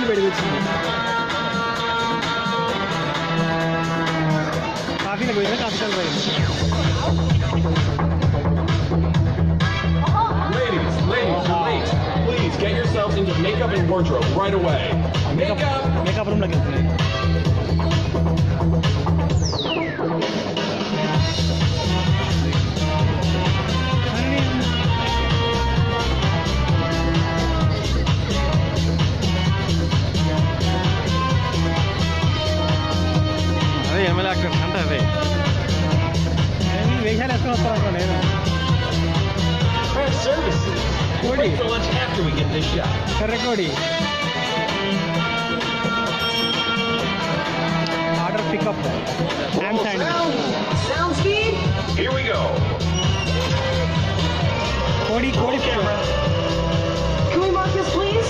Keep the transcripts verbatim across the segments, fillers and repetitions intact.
బయటకు వచ్చింది. కాఫీలో పోయిందా కాఫీ కాలు పోయింది. Ladies, ladies, you're late. Please get yourselves into makeup and wardrobe right away. Makeup. Makeup room లోకి వెళ్తుంది. అదే ఎమ్మెల్యే యాక్టర్స్ అంటే అదే వేషాలు వేసుకొని వస్తాను నేను. Craft services. We'll break for lunch after we get this shot. కర్రకోడి order pickup ham sandwich. Sound speed. Here we go. కోడి కోడి Camera. Can we mark this, please?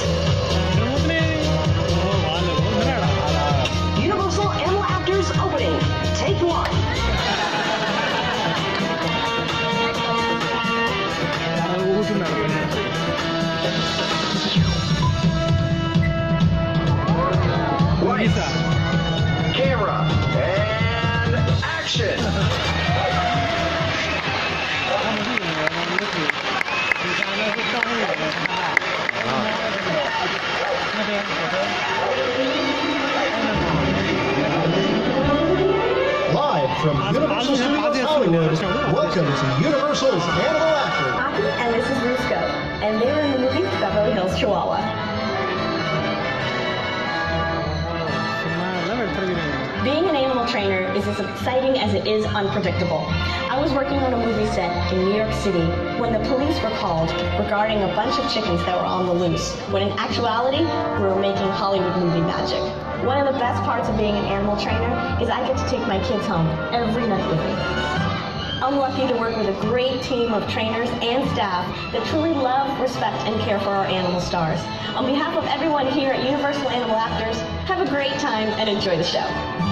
వాళ్ళు ఉన్నారా Universal Animal Actors opening. Take one. ఊరుకున్నారు. Lights, camera, and action. Live from Universal Studios Hollywood, welcome to Universal's Animal Actors. Rocky and this is Rusco, and they were in the movie Beverly Hills Chihuahua. Being an animal trainer is as exciting as it is unpredictable. I was working on a movie set in New York City when the police were called regarding a bunch of chickens that were on the loose, when in actuality, we were making Hollywood movie magic. One of the best parts of being an animal trainer is I get to take my kids home every night with me. I'm lucky to work with a great team of trainers and staff that truly love, respect, and care for our animal stars. On behalf of everyone here at Universal Animal Actors, have a great time and enjoy the show.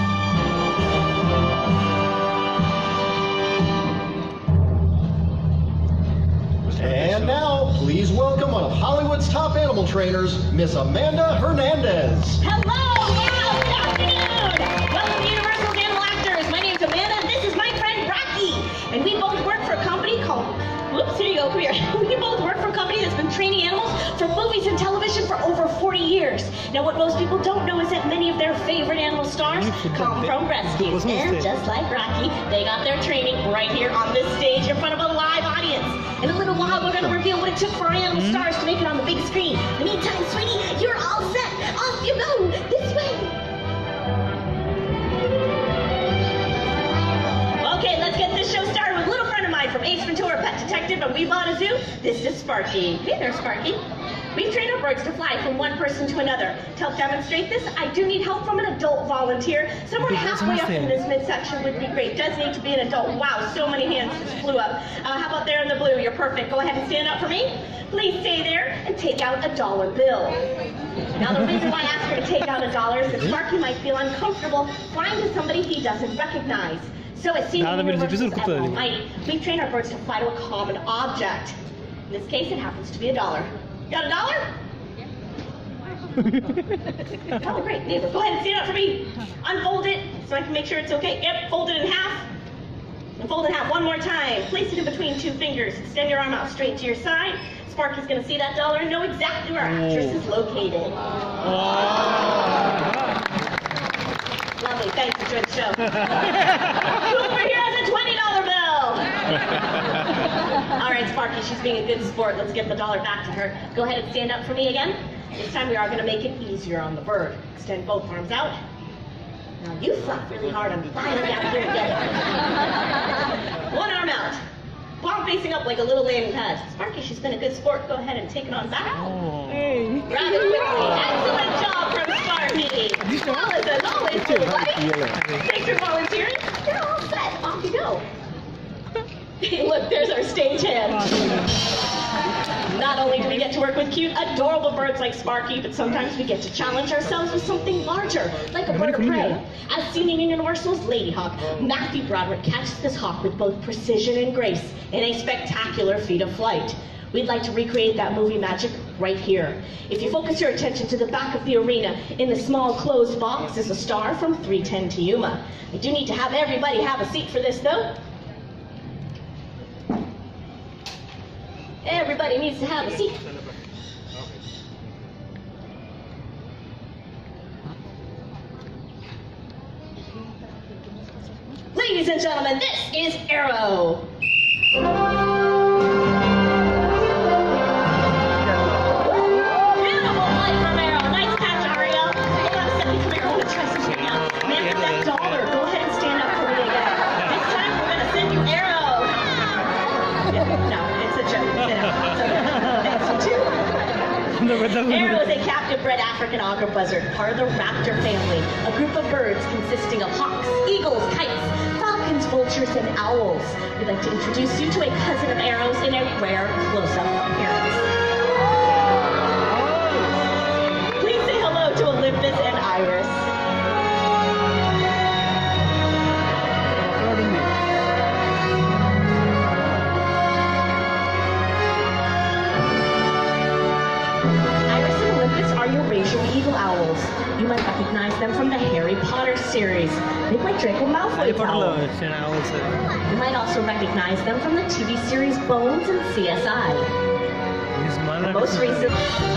And now, please welcome one of Hollywood's top animal trainers, Miss Amanda Hernandez. Hello! Wow! Good afternoon! Welcome to Universal's Animal Actors. My name's Amanda, and this is my friend Rocky. And we both work for a company called... Whoops, here you go, come here. We both work for a company that's been training animals for movies and television for over forty years. Now, what most people don't know is that many of their favorite animal stars come from rescues. And just like Rocky, they got their training right here on this stage in front of a live audience. In a little while, we're going to reveal what it took for our animal stars to make it on the big screen. In the meantime, sweetie, you're all set. Off you go. This way. Okay, let's get this show started with a little friend of mine from Ace Ventura Pet Detective and We Bought a Zoo. This is Sparky. Hey there, Sparky. We train our birds to fly from one person to another. To help demonstrate this, I do need help from an adult volunteer. Somewhere halfway up in this midsection would be great. Does need to be an adult. Wow, so many hands just flew up. Uh, how about there in the blue? You're perfect. Go ahead and stand up for me. Please stay there and take out a dollar bill. Now, the reason why I asked her to take out a dollar is that Sparky might feel uncomfortable flying to somebody he doesn't recognize. So as seen in Universal's Almighty, we train our birds to fly to a common object. In this case, it happens to be a dollar. Got a dollar? Oh, great, neighbor. Go ahead and stand up for me. Unfold it so I can make sure it's okay. Yep, fold it in half. And fold it in half one more time. Place it in between two fingers. Extend your arm out straight to your side. Sparky's going to see that dollar and know exactly where our actress is located. Lovely, thanks. Enjoy the show. Who over here has a twenty dollar bill? All right, Sparky, she's being a good sport. Let's get the dollar back to her. Go ahead and stand up for me again. This time we are going to make it easier on the bird. Extend both arms out. Now you flap really hard and finally down here and get it. One arm out. Palm facing up like a little landing pad. Sparky, she's been a good sport. Go ahead and take it on back. Hey. Grab it quickly. Excellent job from Sparky. Well, as always, everybody. Thanks for volunteering. You're all set. Off you go. Look, there's our stagehand. Not only do we get to work with cute, adorable birds like Sparky, but sometimes we get to challenge ourselves with something larger, like a bird of prey. As seen in Universal's Ladyhawk, Matthew Broderick catches this hawk with both precision and grace in a spectacular feat of flight. We'd like to recreate that movie magic right here. If you focus your attention to the back of the arena, in the small closed box is a star from three ten to Yuma. I do need to have everybody have a seat for this though. Everybody needs to have a seat. Ladies and gentlemen, this is Arrow. Beautiful flight from Arrow. Nice catch, Ariel. Hold on a second. Come here. I want to try something out. Man, with that dollar, go ahead and stand up for me again. This time we're going to send you Arrow. No, it's a joke. Sit down. It's okay. Thanks, you too. Arrow is a captive-bred African auger buzzard, part of the raptor family, a group of birds consisting of hawks, eagles, kites, falcons, vultures, and owls. We'd like to introduce you to a cousin of Arrow's in a rare close-up appearance. Please say hello to Olympus and Iris. Iris and Olympus are Eurasian eagle owls. You might recognize them from the Harry Potter series. They play Draco Malfoy's owl. You might also recognize them from the T V series Bones and C S I. Most recent.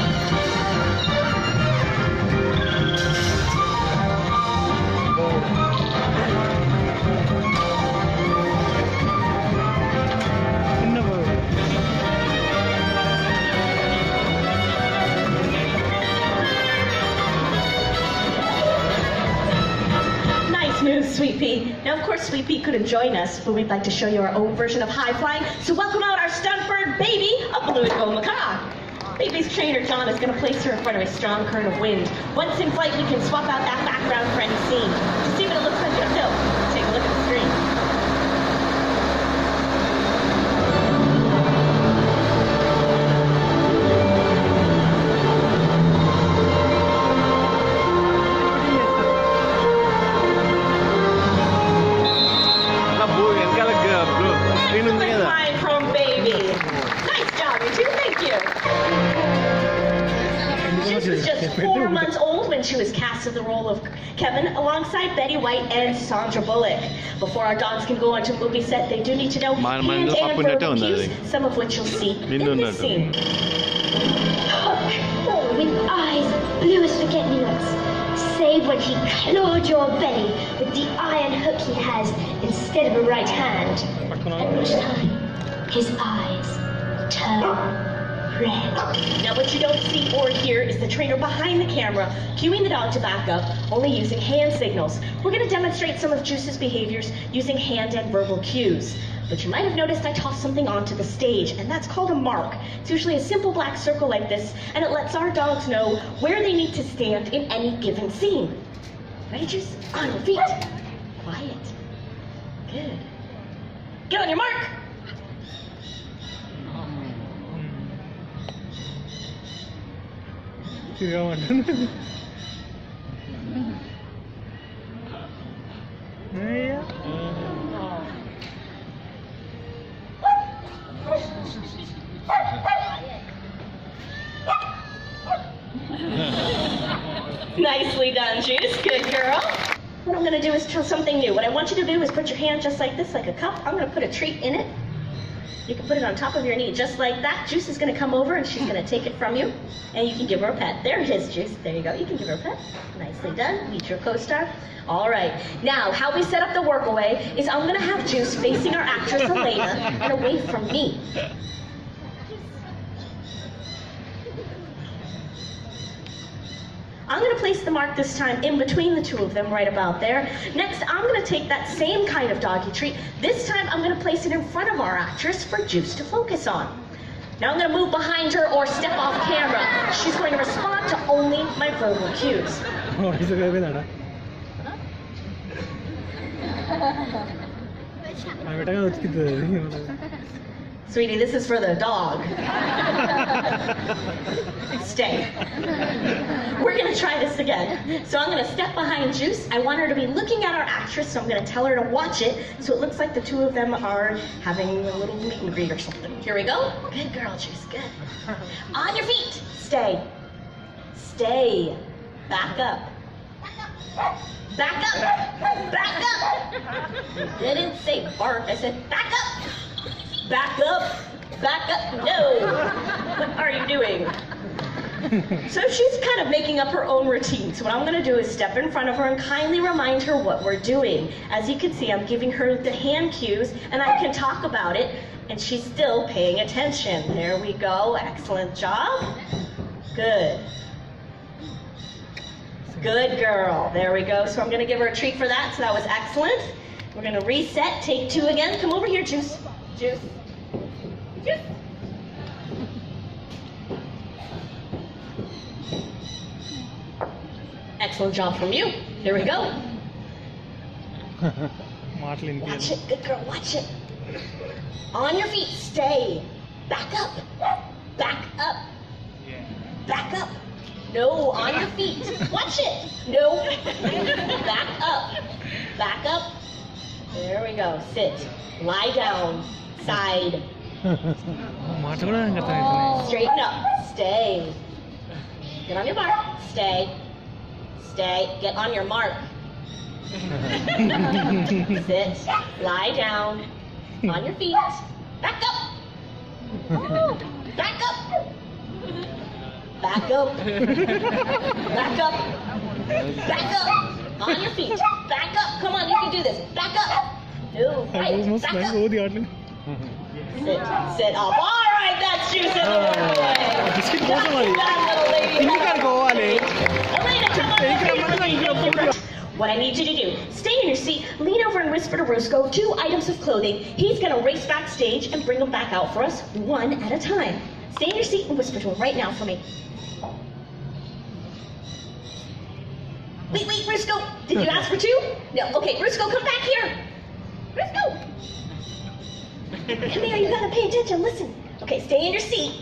Sweet Pea. Now, of course, Sweet Pea couldn't join us, but we'd like to show you our own version of high flying. So welcome out our stunt bird, Baby, a blue and gold macaque. Baby's trainer, John, is going to place her in front of a strong current of wind. Once in flight, we can swap out that background for any scene. To see what it looks like in a film, take a look at the screen. Four months old when she was cast in the role of Kevin alongside Betty White and Sandra Bullock. Before our dogs can go onto a movie set, they do need to know hand and verbal cues, some of which you'll see in this scene. Hook, oh, with eyes blue as forget-me-nots, save when he clawed your belly with the iron hook he has instead of a right hand. At which time, his eyes turn red. Now what you don't see or hear is the trainer behind the camera cueing the dog to back up, only using hand signals. We're going to demonstrate some of Juice's behaviors using hand and verbal cues. But you might have noticed I tossed something onto the stage, and that's called a mark. It's usually a simple black circle like this, and it lets our dogs know where they need to stand in any given scene. Ready, Juice? On your feet. Quiet. Good. Get on your mark. Yeah. Nicely done, Juice. Good girl. What I'm going to do is try something new. What I want you to do is put your hand just like this, like a cup. I'm going to put a treat in it. You can put it on top of your knee, just like that. Juice is going to come over, and she's going to take it from you, and you can give her a pet. There it is, Juice. There you go. You can give her a pet. Nicely done. Meet your co-star. All right. Now, how we set up the workaway is I'm going to have Juice facing our actress, Elena, and away from me. I'm going to place the mark this time in between the two of them, right about there. Next, I'm going to take that same kind of doggy treat. This time, I'm going to place it in front of our actress for Juice to focus on. Now I'm going to move behind her or step off camera. She's going to respond to only my verbal cues. Sweetie, this is for the dog. Stay. We're gonna try this again. So I'm gonna step behind Juice. I want her to be looking at our actress, so I'm gonna tell her to watch it, so it looks like the two of them are having a little meet and greet or something. Here we go. Good girl, Juice, good. On your feet. Stay. Stay. Back up. Back up. Back up. I didn't say bark, I said back up. Back up. Back up. No. What are you doing? So she's kind of making up her own routine. So what I'm gonna do is step in front of her and kindly remind her what we're doing. As you can see, I'm giving her the hand cues and I can talk about it and she's still paying attention. There we go, excellent job. Good. Good girl, there we go. So I'm gonna give her a treat for that, so that was excellent. We're gonna reset, take two again. Come over here, Juice. Juice. Juice. Excellent job from you. Here we go. Watch it, good girl, watch it. On your feet, stay. Back up. Back up. Back up. No, on your feet. Watch it. No. Back up. Back up. There we go. Sit. Lie down. Side. Straighten up. Stay. Get on your mark. Stay. Stay. Get on your mark. Sit. Lie down. On your feet. Back up. Back up. Back up. Back up. Back up. On your feet. Back up. Come on, you can do this. Back up. No, right. Back up. Sit. Sit up. All right, that's Juice in the way. That little lady. Elena, come on. What I need you to do, stay in your seat, lean over and whisper to Rusco two items of clothing. He's gonna race backstage and bring them back out for us one at a time. Stay in your seat and whisper to him right now for me. Wait, wait, Rusco, did you ask for two? No, okay, Rusco, come back here. Rusco. Come here, you gotta pay attention, listen. Okay, stay in your seat.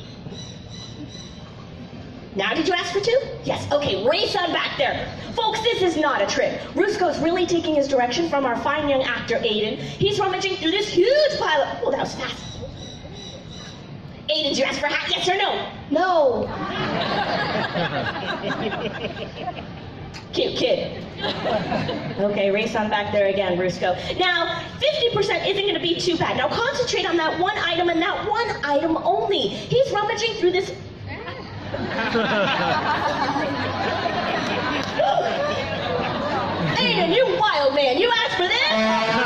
Now, did you ask for two? Yes, okay, race on back there. Folks, this is not a trick. Rusco's really taking his direction from our fine young actor, Aiden. He's rummaging through this huge pile of... Oh, that was fast. Aiden, did you ask for a hat, yes or no? No. Cute kid. Okay, race on back there again, Rusco. Now, fifty percent isn't going to be too bad. Now, concentrate on that one item and that one item only. He's rummaging through this... Aiden, you wild man, you asked for this?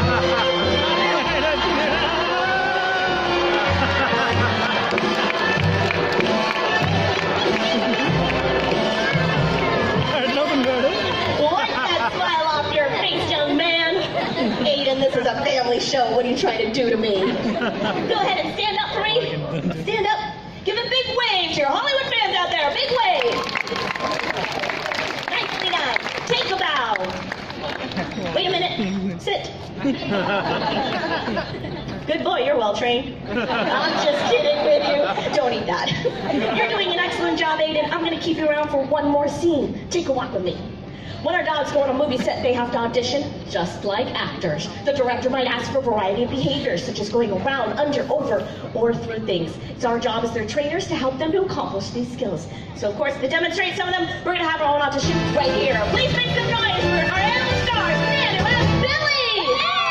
Wipe that smile off your face, young man. Aiden, this is a family show. What are you trying to do to me? Go ahead and stand up for me. Stand up. Give a big wave to your Hollywood fans out there. Big wave. Nicely done. Take a bow. Wait a minute. Sit. Good boy, you're well trained. I'm just kidding with you. Don't eat that. You're doing an excellent job, Aiden. I'm going to keep you around for one more scene. Take a walk with me. When our dogs go on a movie set, they have to audition just like actors. The director might ask for a variety of behaviors, such as going around, under, over, or through things. It's our job as their trainers to help them to accomplish these skills. So, of course, to demonstrate some of them, we're going to have our own audition right here. Please make some noise for our animal stars, Nanu and Billy!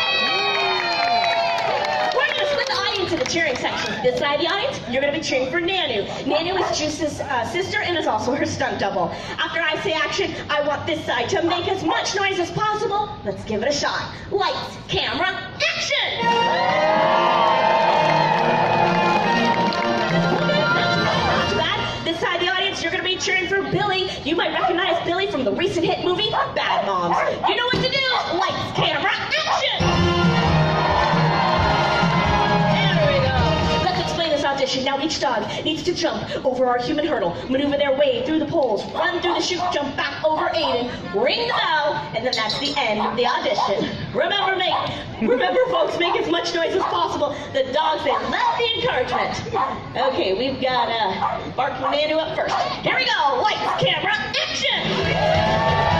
We're going to split the audience into cheering sections. This side of the audience, you're going to be cheering for Nanu. Nanu is Juice's uh, sister and is also her stunt double. After I say action, I want this side to make as much noise as possible. Let's give it a shot. Lights, camera, action! Not too bad. This side of the audience, you're going to be cheering for Billy. You might recognize Billy from the recent hit movie, Bad Moms. You know what to do. Lights, camera, action! Audition. Now each dog needs to jump over our human hurdle, maneuver their way through the poles, run through the chute, jump back over Aiden, ring the bell, and then that's the end of the audition. Remember, make, remember, folks, make as much noise as possible. The dogs, they love the encouragement. Okay, we've got uh, Barking Manu up first. Here we go. Lights, camera, action!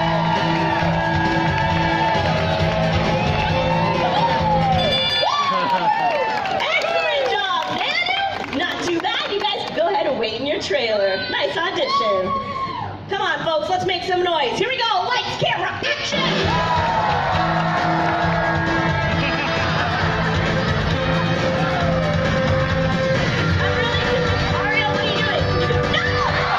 Wait in your trailer. Nice audition. Come on, folks, let's make some noise. Here we go. Lights, camera, action! I'm really sorry. What are you doing? No!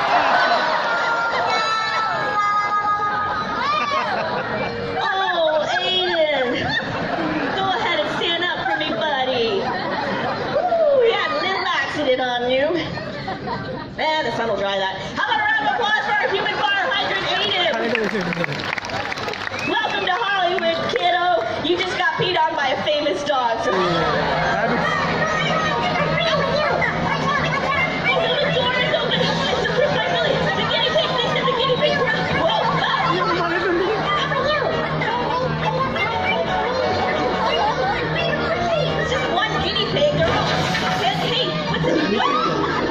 Oh, Aiden. Go ahead and stand up for me, buddy. Woo, we had a little accident on you. Eh, the sun will dry that. How about a round of applause for our human fire hydrant, Aiden? Welcome to Hollywood, kiddo. You just got peed on by a famous dog. So... Oh, the door is open. It's the proof by Billy. The guinea pig thinks that the guinea pig... Whoa! It's just one guinea pig. They're all... Hey, what's this?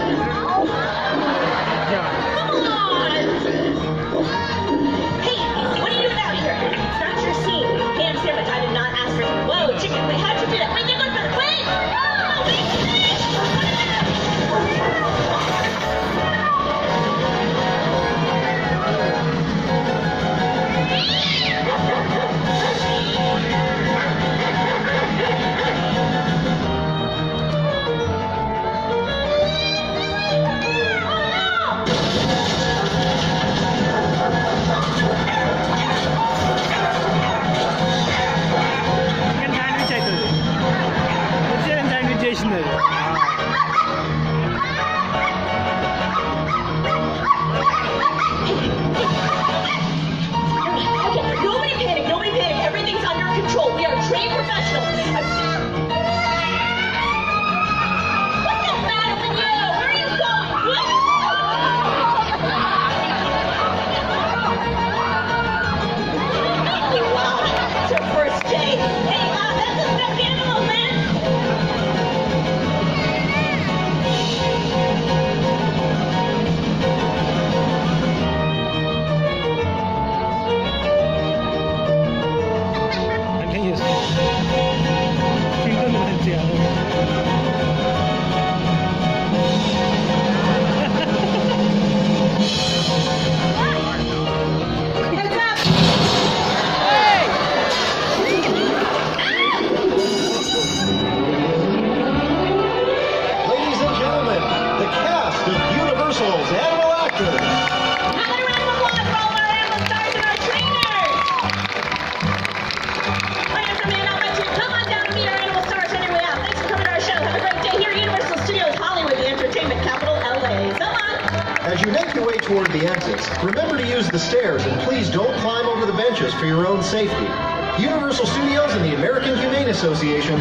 As you make your way toward the exits, remember to use the stairs and please don't climb over the benches for your own safety. Universal Studios and the American Humane Association